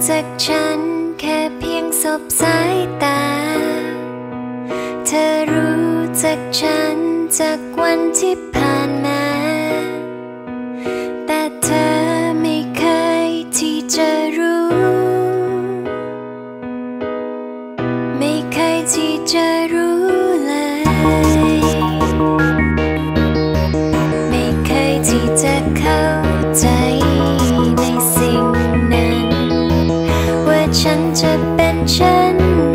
จากฉันแค่เพียงสบสายตาเธอรู้จักฉันจากวันที่ผ่านมาแต่เธอไม่เคยที่จะรู้ไม่เคยที่จะรู้เลยไม่เคยที่จะเข้าใจในสิ่งนั้นว่าฉันจะเป็นเช่นไร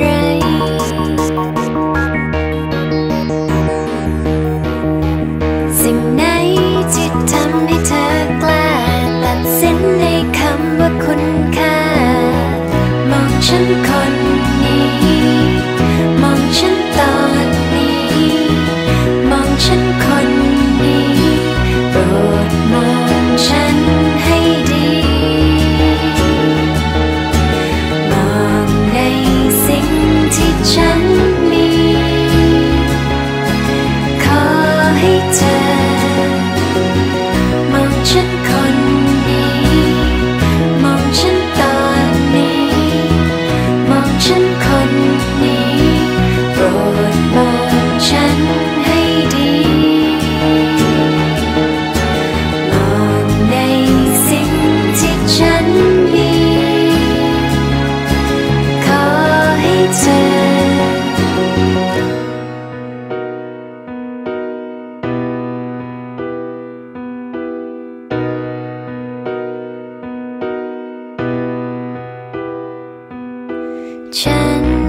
สิ่งไหนที่ทำให้เธอกล้าตัดสินในคำว่าคุณค่ามองฉันคนนี้มองฉันตอนนี้มองฉันคนนี้โปรดมองฉันให้ดีมองในสิ่งที่ฉันมีขอให้เธอมองฉันคนนี้มองฉันตอนนี้มองฉันคนนี้โปรดมองฉันให้ดีมองในสิ่งที่ฉันมีขอให้เธอฉัน